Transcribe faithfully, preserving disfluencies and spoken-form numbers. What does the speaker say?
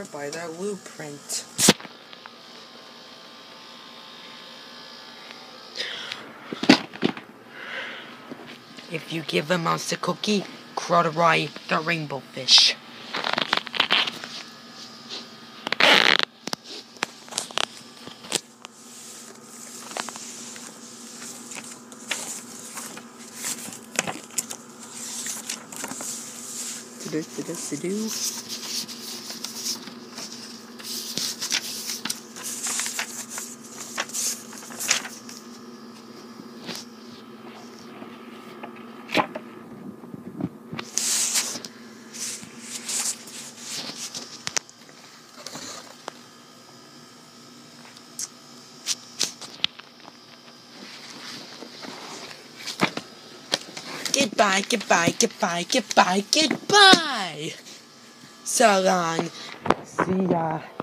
buy that blueprint. If you give a mouse a cookie, Crotterai the rainbow fish. Do do do do do. Goodbye, goodbye, goodbye, goodbye, goodbye. So long. See ya.